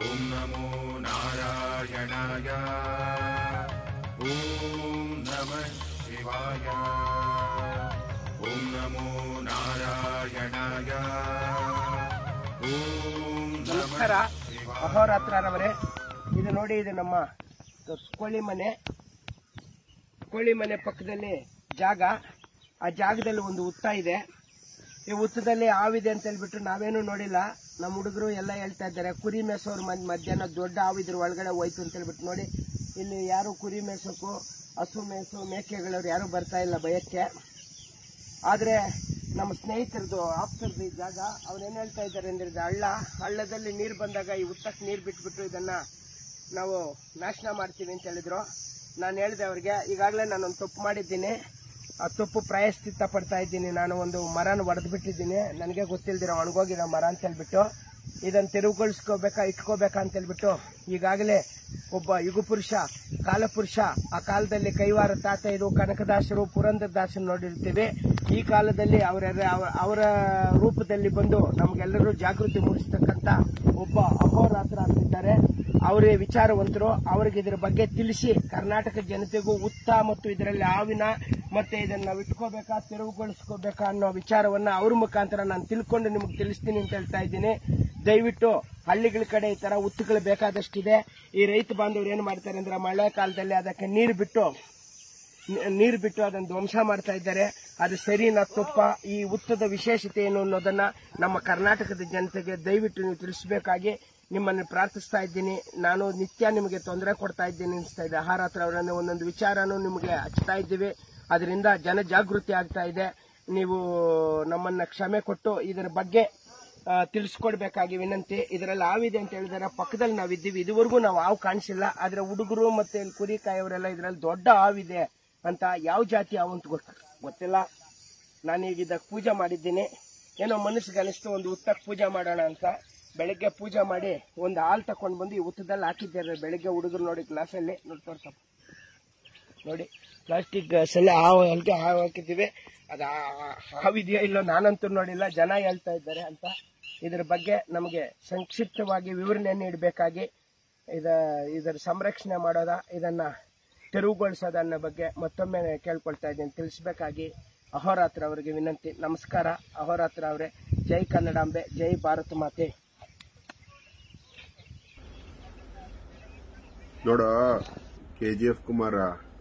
ಓಂ ನಮೋ ನಾರಾಯಣಾಯ ಓಂ ನಮಃ ಶಿವಾಯ ಓಂ ನಮೋ ನಾರಾಯಣಾಯ ಓಂ ನಮಸ್ಕಾರ ಅಹೋರಾತ್ರರವರೇ. ಇದು ನೋಡಿ, ಇದು ನಮ್ಮ ಕೋಳಿ ಮನೆ ಪಕ್ಕದಲ್ಲಿ ಜಾಗ. ಆ ಜಾಗದಲ್ಲಿ ಒಂದು ಹುತ್ತ ಇದೆ. ಈ ಹುತ್ತದಲ್ಲಿ ಹಾವಿದೆ ಅಂತ ಹೇಳ್ಬಿಟ್ಟು ನಾವೇನು ನೋಡಿಲ್ಲ. ನಮ್ಮ ಹುಡುಗರು ಎಲ್ಲ ಹೇಳ್ತಾ ಇದ್ದಾರೆ, ಕುರಿ ಮೇಸೋರು ಮಧ್ಯಾಹ್ನ ದೊಡ್ಡ ಹಾವಿದ್ರ ಒಳಗಡೆ ಹೋಯ್ತು ಅಂತ ಹೇಳ್ಬಿಟ್ಟು. ನೋಡಿ, ಇಲ್ಲಿ ಯಾರು ಕುರಿ ಮೇಸೋಕು, ಹಸು ಮೇಸು, ಮೇಕೆಗಳವ್ರು ಯಾರು ಬರ್ತಾ ಇಲ್ಲ ಭಯಕ್ಕೆ. ಆದ್ರೆ ನಮ್ಮ ಸ್ನೇಹಿತರದು ಆಪ್ತರದು ಈ ಜಾಗ. ಅವ್ರೇನ್ ಹೇಳ್ತಾ ಇದ್ದಾರೆ ಅಂದ್ರೆ, ಇದು ಹಳ್ಳದಲ್ಲಿ ನೀರು ಬಂದಾಗ ಈ ಹುತ್ತಕ್ಕೆ ನೀರು ಬಿಟ್ಬಿಟ್ಟು ಇದನ್ನ ನಾವು ನಾಶನ ಮಾಡ್ತೀವಿ ಅಂತ ಹೇಳಿದ್ರು. ನಾನು ಹೇಳಿದೆ ಅವ್ರಿಗೆ, ಈಗಾಗಲೇ ನಾನೊಂದು ತಪ್ಪು ಮಾಡಿದ್ದೀನಿ, ಆ ತಪ್ಪು ಪ್ರಾಯಶ್ಚಿತ್ತ ಪಡ್ತಾ ಇದ್ದೀನಿ. ನಾನು ಒಂದು ಮರನ ಒಡೆದು ಬಿಟ್ಟಿದ್ದೀನಿ, ನನಗೆ ಗೊತ್ತಿಲ್ದಿರೋ ಒಣಗೋಗಿರೋ ಮರ ಅಂತ ಹೇಳ್ಬಿಟ್ಟು. ಇದನ್ನು ತೆರವುಗೊಳಿಸ್ಕೋಬೇಕಾ ಇಟ್ಕೋಬೇಕಾ ಅಂತ ಹೇಳ್ಬಿಟ್ಟು ಈಗಾಗಲೇ ಒಬ್ಬ ಯುಗಪುರುಷ, ಕಾಲಪುರುಷ, ಆ ಕಾಲದಲ್ಲಿ ಕೈವಾರ ತಾತ ಇದು ಕನಕದಾಸರು, ಪುರಂದರದಾಸರು ನೋಡಿರ್ತೀವಿ. ಈ ಕಾಲದಲ್ಲಿ ಅವರ ರೂಪದಲ್ಲಿ ಬಂದು ನಮ್ಗೆಲ್ಲರೂ ಜಾಗೃತಿ ಮೂಡಿಸ್ತಕ್ಕಂಥ ಒಬ್ಬ ಅಹೋರಾತ್ರ ಅಂತಿದ್ದಾರೆ. ಅವರೇ ವಿಚಾರವಂತರು. ಅವ್ರಿಗೆ ಇದ್ರ ಬಗ್ಗೆ ತಿಳಿಸಿ ಕರ್ನಾಟಕ ಜನತೆಗೂ ಹುತ್ತ ಮತ್ತು ಇದರಲ್ಲಿ ಹಾವಿನ ಮತ್ತೆ ಇದನ್ನ ನಾವು ಇಟ್ಕೋಬೇಕಾ ತೆರವುಗೊಳಿಸ್ಕೋಬೇಕಾ ಅನ್ನೋ ವಿಚಾರವನ್ನ ಅವ್ರ ಮುಖಾಂತರ ನಾನು ತಿಳ್ಕೊಂಡು ನಿಮಗೆ ತಿಳಿಸ್ತೀನಿ ಅಂತ ಹೇಳ್ತಾ ಇದ್ದೀನಿ. ದಯವಿಟ್ಟು ಹಳ್ಳಿಗಳ ಕಡೆ ಈ ತರ ಹುತ್ತುಗಳು ಬೇಕಾದಷ್ಟಿದೆ. ಈ ರೈತ ಬಾಂಧವರು ಏನ್ ಮಾಡ್ತಾರೆ ಅಂದ್ರೆ, ಮಳೆ ಕಾಲದಲ್ಲಿ ಅದಕ್ಕೆ ನೀರು ಬಿಟ್ಟು ಅದನ್ನು ಧ್ವಂಸ ಮಾಡ್ತಾ ಇದ್ದಾರೆ. ಅದು ಸರಿನಾ ತಪ್ಪ? ಈ ಹುತ್ತದ ವಿಶೇಷತೆ ಏನು ಅನ್ನೋದನ್ನ ನಮ್ಮ ಕರ್ನಾಟಕದ ಜನತೆಗೆ ದಯವಿಟ್ಟು ನೀವು ತಿಳಿಸಬೇಕಾಗಿ ನಿಮ್ಮನ್ನು ಪ್ರಾರ್ಥಿಸ್ತಾ ಇದ್ದೀನಿ. ನಾನು ನಿತ್ಯ ನಿಮಗೆ ತೊಂದರೆ ಕೊಡ್ತಾ ಇದ್ದೀನಿ ಅನಿಸ್ತಾ ಇದೆ. ಆಹಾರಾತ್ರ ಅವರನ್ನು ಒಂದೊಂದು ವಿಚಾರನೂ ನಿಮಗೆ ಹಚ್ತಾ ಇದ್ದೀವಿ. ಅದರಿಂದ ಜನಜಾಗೃತಿ ಆಗ್ತಾ ಇದೆ. ನೀವು ನಮ್ಮನ್ನ ಕ್ಷಮೆ ಕೊಟ್ಟು ಇದರ ಬಗ್ಗೆ ತಿಳಿಸ್ಕೊಡ್ಬೇಕಾಗಿ ವಿನಂತಿ. ಇದರಲ್ಲಿ ಹಾವಿದೆ ಅಂತ ಹೇಳಿದಾರೆ, ಪಕ್ಕದಲ್ಲಿ ನಾವಿದ್ದೀವಿ. ಇದುವರೆಗೂ ನಾವು ಹಾವು ಕಾಣಿಸಿಲ್ಲ. ಆದ್ರೆ ಹುಡುಗರು ಮತ್ತೆ ಕುರಿ ಕಾಯವರೆಲ್ಲ ಇದರಲ್ಲಿ ದೊಡ್ಡ ಹಾವಿದೆ ಅಂತ, ಯಾವ ಜಾತಿ ಹಾವು ಅಂತ ಗೊತ್ತಿಲ್ಲ. ನಾನೀಗ ಇದಕ್ಕೆ ಪೂಜೆ ಮಾಡಿದ್ದೀನಿ. ಏನೋ ಮನಸ್ಸಿಗೆ ಅನಿಸ್ತು ಒಂದು ಹುತ್ತಕ್ಕೆ ಪೂಜೆ ಮಾಡೋಣ ಅಂತ. ಬೆಳಗ್ಗೆ ಪೂಜೆ ಮಾಡಿ ಒಂದು ಹಾಲು ತಕೊಂಡು ಬಂದು ಈ ಹುತ್ತದಲ್ಲಿ ಹಾಕಿದ್ದಾರೆ. ಬೆಳಗ್ಗೆ ಹುಡುಗರು ನೋಡಿ ಗ್ಲಾಸಲ್ಲಿ ನೋಡ್ತಪ್ಪ, ನೋಡಿ ಪ್ಲಾಸ್ಟಿಕ್ ಗ್ಲಾಸಲ್ಲಿ ಹಾವು ಹಾಕಿದ್ದೀವಿ. ಅದು ಹಾವಿದೆಯೋ ಇಲ್ಲೋ ನಾನಂತೂ ನೋಡಿಲ್ಲ, ಜನ ಹೇಳ್ತಾ ಇದ್ದಾರೆ ಅಂತ. ಇದರ ಬಗ್ಗೆ ನಮಗೆ ಸಂಕ್ಷಿಪ್ತವಾಗಿ ವಿವರಣೆ ನೀಡಬೇಕಾಗಿ, ಇದರ ಸಂರಕ್ಷಣೆ ಮಾಡೋದ, ಇದನ್ನ ತೆರವುಗೊಳಿಸೋದ ಅನ್ನೋ ಬಗ್ಗೆ ಮತ್ತೊಮ್ಮೆ ಕೇಳ್ಕೊಳ್ತಾ ಇದ್ದೀನಿ, ತಿಳಿಸಬೇಕಾಗಿ ಅಹೋರಾತ್ರ ಅವರಿಗೆ ವಿನಂತಿ. ನಮಸ್ಕಾರ ಅಹೋರಾತ್ರ ಅವರೇ. ಜೈ ಕನ್ನಡಾಂಬೆ, ಜೈ ಭಾರತ ಮಾತೆ. ನೋಡ KGF ಕುಮಾರ,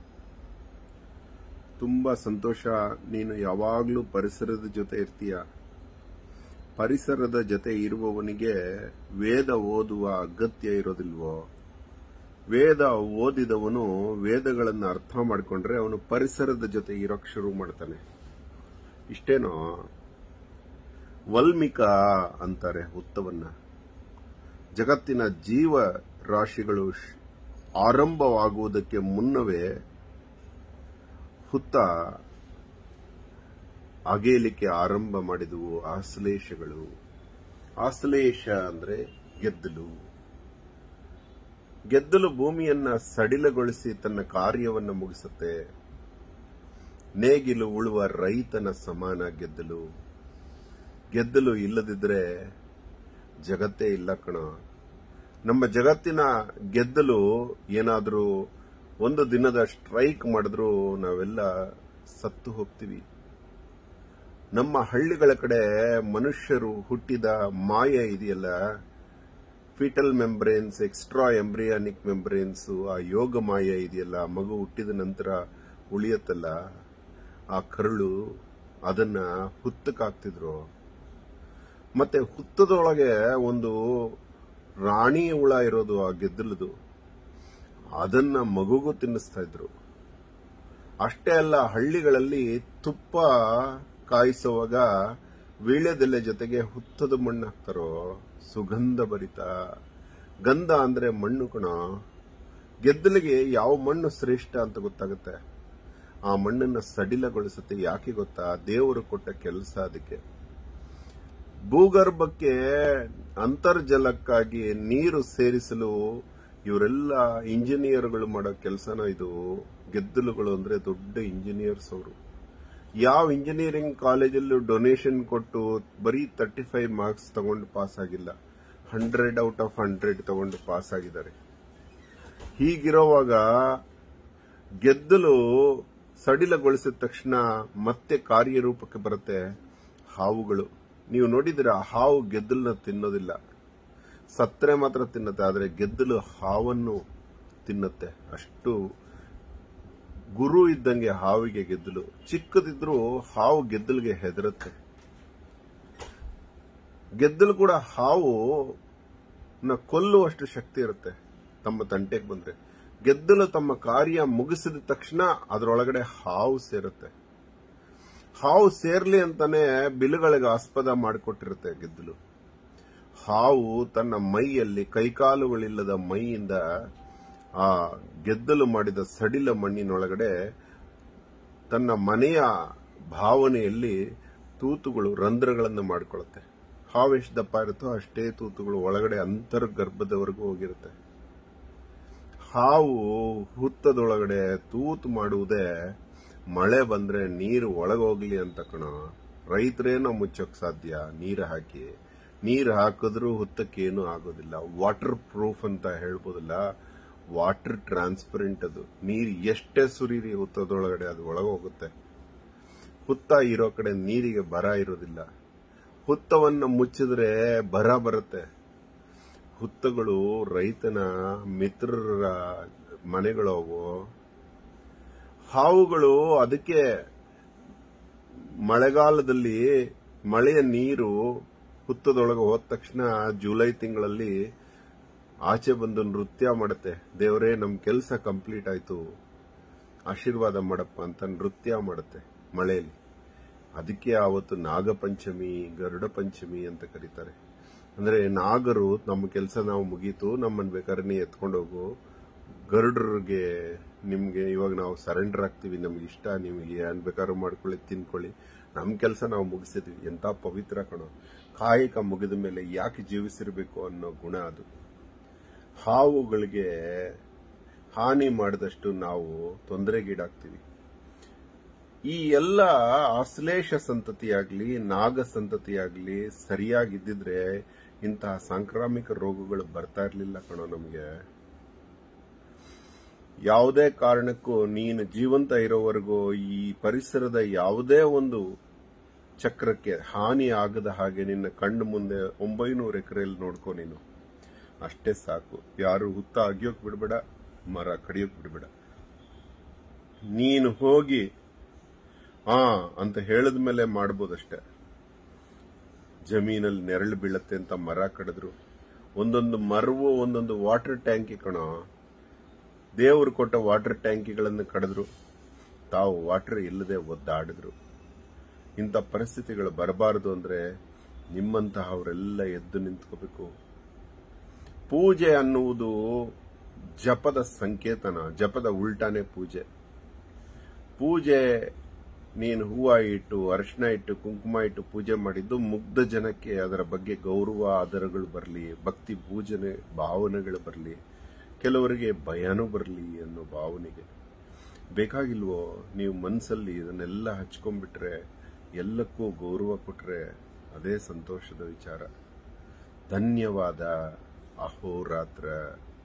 ತುಂಬಾ ಸಂತೋಷ. ನೀನು ಯಾವಾಗ್ಲೂ ಪರಿಸರದ ಜೊತೆ ಇರ್ತೀಯ. ಪರಿಸರದ ಜೊತೆ ಇರುವವನಿಗೆ ವೇದ ಓದುವ ಅಗತ್ಯ ಇರೋದಿಲ್ವೋ? ವೇದ ಓದಿದವನು ವೇದಗಳನ್ನು ಅರ್ಥ ಮಾಡಿಕೊಂಡ್ರೆ ಅವನು ಪರಿಸರದ ಜೊತೆ ಇರೋಕ್ ಶುರು ಮಾಡ್ತಾನೆ. ಇಷ್ಟೇನೋ? ವಲ್ಮಿಕ ಅಂತಾರೆ ಹುತ್ತವನ್ನ. ಜಗತ್ತಿನ ಜೀವ ರಾಶಿಗಳು ಆರಂಭವಾಗುವುದಕ್ಕೆ ಮುನ್ನವೇ ಹುತ್ತ ಅಗೇಲಿಕ್ಕೆ ಆರಂಭ ಮಾಡಿದವು ಆಶ್ಲೇಷಗಳು. ಆಶ್ಲೇಷ ಅಂದ್ರೆ ಗೆದ್ದಲು ಭೂಮಿಯನ್ನ ಸಡಿಲಗೊಳಿಸಿ ತನ್ನ ಕಾರ್ಯವನ್ನು ಮುಗಿಸುತ್ತೆ. ನೇಗಿಲು ಉಳುವ ರೈತನ ಸಮಾನ ಗೆದ್ದಲು ಇಲ್ಲದಿದ್ರೆ ಜಗತ್ತೇ ಇಲ್ಲ ಕಣ. ನಮ್ಮ ಜಗತ್ತಿನ ಗೆದ್ದಲು ಏನಾದ್ರೂ ಒಂದು ದಿನದ ಸ್ಟ್ರೈಕ್ ಮಾಡಿದ್ರು ನಾವೆಲ್ಲ ಸತ್ತು ಹೋಗ್ತೀವಿ. ನಮ್ಮ ಹಳ್ಳಿಗಳ ಕಡೆ ಮನುಷ್ಯರು ಹುಟ್ಟಿದ ಮಾಯ ಇದೆಯಲ್ಲ, foetal membranes, extra embryonic membranes, ಆ ಯೋಗ ಮಾಯ ಇದೆಯಲ್ಲ, ಮಗು ಹುಟ್ಟಿದ ನಂತರ ಉಳಿಯತ್ತಲ್ಲ ಆ ಕರುಳು, ಅದನ್ನ ಹುತ್ತಕ್ಕಾಗ್ತಿದ್ರು. ಮತ್ತೆ ಹುತ್ತದೊಳಗೆ ಒಂದು ರಾಣಿ ಹುಳ ಇರೋದು, ಆ ಗೆದ್ದಲದು, ಅದನ್ನ ಮಗುಗೂ ತಿನ್ನಿಸ್ತಾ ಇದ್ರು. ಅಷ್ಟೇ ಅಲ್ಲ, ಹಳ್ಳಿಗಳಲ್ಲಿ ತುಪ್ಪ ಕಾಯಿಸುವಾಗ ವೀಳ್ಯದೆಲೆ ಜೊತೆಗೆ ಹುತ್ತದ ಮಣ್ಣು ಹಾಕ್ತಾರೋ, ಸುಗಂಧ ಭರಿತ. ಗಂಧ ಅಂದ್ರೆ ಮಣ್ಣು ಕಣ. ಗೆದ್ದಲಿಗೆ ಯಾವ ಮಣ್ಣು ಶ್ರೇಷ್ಠ ಅಂತ ಗೊತ್ತಾಗುತ್ತೆ. ಆ ಮಣ್ಣನ್ನ ಸಡಿಲಗೊಳಿಸುತ್ತೆ. ಯಾಕೆ ಗೊತ್ತಾ? ದೇವರು ಕೊಟ್ಟ ಕೆಲಸ ಅದಕ್ಕೆ. ಭೂಗರ್ಭಕ್ಕೆ ಅಂತರ್ಜಲಕ್ಕಾಗಿ ನೀರು ಸೇರಿಸಲು ಇವರೆಲ್ಲ ಇಂಜಿನಿಯರ್ಗಳು ಮಾಡೋ ಕೆಲಸನ ಇದು. ಗೆದ್ದಲುಗಳು ಅಂದ್ರೆ ದೊಡ್ಡ ಇಂಜಿನಿಯರ್ಸ್ ಅವರು. ಯಾವ ಇಂಜಿನಿಯರಿಂಗ್ ಕಾಲೇಜಲ್ಲೂ ಡೊನೇಷನ್ ಕೊಟ್ಟು ಬರೀ 35 ಮಾರ್ಕ್ಸ್ ತಗೊಂಡು ಪಾಸ್ ಆಗಿಲ್ಲ. 100 ಔಟ್ ಆಫ್ 100 ತಗೊಂಡು ಪಾಸ್ ಆಗಿದ್ದಾರೆ. ಹೀಗಿರುವಾಗ ಗೆದ್ದಲು ಸಡಿಲಗೊಳಿಸಿದ ತಕ್ಷಣ ಮತ್ತೆ ಕಾರ್ಯರೂಪಕ್ಕೆ ಬರುತ್ತೆ ಹಾವುಗಳು. ನೀವು ನೋಡಿದ್ರೆ ಹಾವು ಗೆದ್ದಲನ್ನ ತಿನ್ನೋದಿಲ್ಲ, ಸತ್ತರೆ ಮಾತ್ರ ತಿನ್ನುತ್ತೆ. ಆದರೆ ಗೆದ್ದಲು ಹಾವನ್ನು ತಿನ್ನುತ್ತೆ. ಅಷ್ಟು ಗುರು ಇದ್ದಂಗೆ ಹಾವಿಗೆ ಗೆದ್ದಲು. ಚಿಕ್ಕದಿದ್ರೂ ಹಾವು ಗೆದ್ದಲಿಗೆ ಹೆದರುತ್ತೆ. ಗೆದ್ದಲು ಕೂಡ ಹಾವು ಕೊಲ್ಲುವಷ್ಟು ಶಕ್ತಿ ಇರುತ್ತೆ ತಮ್ಮ ತಂಟೆಗೆ ಬಂದ್ರೆ. ಗೆದ್ದಲು ತಮ್ಮ ಕಾರ್ಯ ಮುಗಿಸಿದ ತಕ್ಷಣ ಅದರೊಳಗಡೆ ಹಾವು ಸೇರುತ್ತೆ. ಹಾವು ಸೇರ್ಲಿ ಅಂತಾನೆ ಬಿಲುಗಳಿಗೆ ಆಸ್ಪದ ಮಾಡಿಕೊಟ್ಟಿರುತ್ತೆ ಗೆದ್ದಲು. ಹಾವು ತನ್ನ ಮೈಯಲ್ಲಿ ಕೈಕಾಲುಗಳಿಲ್ಲದ ಮೈಯಿಂದ ಆ ಗೆದ್ದಲು ಮಾಡಿದ ಸಡಿಲ ಮಣ್ಣಿನೊಳಗಡೆ ತನ್ನ ಮನೆಯ ಭಾವನೆಯಲ್ಲಿ ತೂತುಗಳು, ರಂಧ್ರಗಳನ್ನು ಮಾಡಿಕೊಳ್ಳುತ್ತೆ. ಹಾವು ಎಷ್ಟು ದಪ್ಪ ಇರುತ್ತೋ ಅಷ್ಟೇ ತೂತುಗಳು ಒಳಗಡೆ ಅಂತರ್ಗರ್ಭದವರೆಗೂ ಹೋಗಿರುತ್ತೆ. ಹಾವು ಹುತ್ತದೊಳಗಡೆ ತೂತು ಮಾಡುವುದೇ ಮಳೆ ಬಂದ್ರೆ ನೀರು ಒಳಗೋಗ್ಲಿ ಅಂತ ಕಣ. ರೈತರೇನೋ ಮುಚ್ಚೋಕ್ ಸಾಧ್ಯ ನೀರು ಹಾಕಿ. ನೀರು ಹಾಕಿದ್ರೂ ಹುತ್ತಕ್ಕೇನು ಆಗೋದಿಲ್ಲ. ವಾಟರ್ ಪ್ರೂಫ್ ಅಂತ ಹೇಳ್ಬೋದಲ್ಲ, ವಾಟರ್ ಟ್ರಾನ್ಸ್ಪರೆಂಟ್ ಅದು. ನೀರು ಎಷ್ಟೇ ಸುರೀರಿ ಹುತ್ತದೊಳಗಡೆ ಅದು ಒಳಗೋಗುತ್ತೆ. ಹುತ್ತ ಇರೋ ಕಡೆ ನೀರಿಗೆ ಬರ ಇರೋದಿಲ್ಲ. ಹುತ್ತವನ್ನು ಮುಚ್ಚಿದ್ರೆ ಬರ ಬರುತ್ತೆ. ಹುತ್ತಗಳು ರೈತನ ಮಿತ್ರರ ಮನೆಗಳವು. ಹಾವುಗಳು ಅದಕ್ಕೆ ಮಳೆಗಾಲದಲ್ಲಿ ಮಳೆಯ ನೀರು ಹುತ್ತದೊಳಗೆ ಹೋದ ತಕ್ಷಣ ಜುಲೈ ತಿಂಗಳಲ್ಲಿ ಆಚೆ ಬಂದು ನೃತ್ಯ ಮಾಡುತ್ತೆ. ದೇವರೇ, ನಮ್ ಕೆಲಸ ಕಂಪ್ಲೀಟ್ ಆಯ್ತು, ಆಶೀರ್ವಾದ ಮಾಡಪ್ಪ ಅಂತ ನೃತ್ಯ ಮಾಡುತ್ತೆ ಮಳೆಯಲ್ಲಿ. ಅದಕ್ಕೆ ಆವತ್ತು ನಾಗಪಂಚಮಿ, ಗರುಡ ಪಂಚಮಿ ಅಂತ ಕರೀತಾರೆ. ಅಂದ್ರೆ ನಾಗರು ನಮ್ಮ ಕೆಲಸ ನಾವು ಮುಗೀತು, ನಮ್ಮನ್ನು ಬೇಕಾದ್ರೆ ನೀ ಎತ್ಕೊಂಡು ಹೋಗು. ಗರುಡರಿಗೆ ನಿಮ್ಗೆ ಇವಾಗ ನಾವು ಸರೆಂಡರ್ ಆಗ್ತೀವಿ, ನಮ್ಗೆ ಇಷ್ಟ, ನಿಮಗೆ ಏನ್ ಬೇಕಾದ್ರೂ ಮಾಡ್ಕೊಳ್ಳಿ, ತಿನ್ಕೊಳ್ಳಿ, ನಮ್ಮ ಕೆಲಸ ನಾವು ಮುಗಿಸಿದ್ವಿ. ಎಂತ ಪವಿತ್ರ ಕಣೋ. ಕಾಯಕ ಮುಗಿದ ಮೇಲೆ ಯಾಕೆ ಜೀವಿಸಿರ್ಬೇಕು ಅನ್ನೋ ಗುಣ ಅದು. ಹಾವುಗಳಿಗೆ ಹಾನಿ ಮಾಡಿದಷ್ಟು ನಾವು ತೊಂದರೆಗೀಡಾಗ್ತೀವಿ. ಈ ಎಲ್ಲ ಆಶ್ಲೇಷ ಸಂತತಿಯಾಗ್ಲಿ, ನಾಗ ಸಂತತಿಯಾಗ್ಲಿ ಸರಿಯಾಗಿದ್ದಿದ್ರೆ ಇಂತಹ ಸಾಂಕ್ರಾಮಿಕ ರೋಗಗಳು ಬರ್ತಾ ಇರ್ಲಿಲ್ಲ ಕಣೋ ನಮಗೆ. ಯಾವುದೇ ಕಾರಣಕ್ಕೂ ನೀನು ಜೀವಂತ ಇರೋವರೆಗೂ ಈ ಪರಿಸರದ ಯಾವುದೇ ಒಂದು ಚಕ್ರಕ್ಕೆ ಹಾನಿ ಆಗದ ಹಾಗೆ ನಿನ್ನ ಕಣ್ಣು ಮುಂದೆ 900 ಎಕರೆಯಲ್ಲಿ ನೋಡ್ಕೊ ನೀನು. ಅಷ್ಟೇ ಸಾಕು. ಯಾರು ಹುತ್ತ ಅಗಿಯೋಕ್ ಬಿಡ್ಬೇಡ, ಮರ ಕಡಿಯೋಕ್ ಬಿಡ್ಬೇಡ. ನೀನು ಹೋಗಿ ಅಂತ ಹೇಳಿದ ಮೇಲೆ ಮಾಡ್ಬೋದಷ್ಟೆ. ಜಮೀನಲ್ಲಿ ನೆರಳು ಬೀಳತ್ತೆ ಅಂತ ಮರ ಕಡಿದ್ರು. ಒಂದೊಂದು ಮರವು ಒಂದೊಂದು ವಾಟರ್ ಟ್ಯಾಂಕಿ ಕಣೋ. ದೇವರು ಕೊಟ್ಟ ವಾಟರ್ ಟ್ಯಾಂಕಿಗಳನ್ನು ಕಡಿದ್ರು. ತಾವು ವಾಟರ್ ಇಲ್ಲದೆ ಒದ್ದಾಡಿದ್ರು. ಇಂಥ ಪರಿಸ್ಥಿತಿಗಳು ಬರಬಾರದು ಅಂದ್ರೆ ನಿಮ್ಮಂತಹವರೆಲ್ಲ ಎದ್ದು ನಿಂತ್ಕೋಬೇಕು. ಪೂಜೆ ಅನ್ನುವುದು ಜಪದ ಸಂಕೇತನ. ಜಪದ ಉಲ್ಟಾನೆ ಪೂಜೆ. ಪೂಜೆ ನೀನು ಹೂವ ಇಟ್ಟು, ಅರಿಶಿನ ಇಟ್ಟು, ಕುಂಕುಮ ಇಟ್ಟು ಪೂಜೆ ಮಾಡಿದ್ದು ಮುಗ್ಧ ಜನಕ್ಕೆ ಅದರ ಬಗ್ಗೆ ಗೌರವ ಆದರಗಳು ಬರಲಿ, ಭಕ್ತಿ ಪೂಜನೆ ಭಾವನೆಗಳು ಬರಲಿ, ಕೆಲವರಿಗೆ ಭಯನೂ ಬರಲಿ ಅನ್ನೋ ಭಾವನೆಗೆ. ಬೇಕಾಗಿಲ್ವೋ? ನೀವು ಮನಸ್ಸಲ್ಲಿ ಇದನ್ನೆಲ್ಲ ಹಚ್ಕೊಂಡ್ಬಿಟ್ರೆ, ಎಲ್ಲಕ್ಕೂ ಗೌರವ ಕೊಟ್ರೆ ಅದೇ ಸಂತೋಷದ ವಿಚಾರ. ಧನ್ಯವಾದ. ಅಹೋರಾತ್ರ.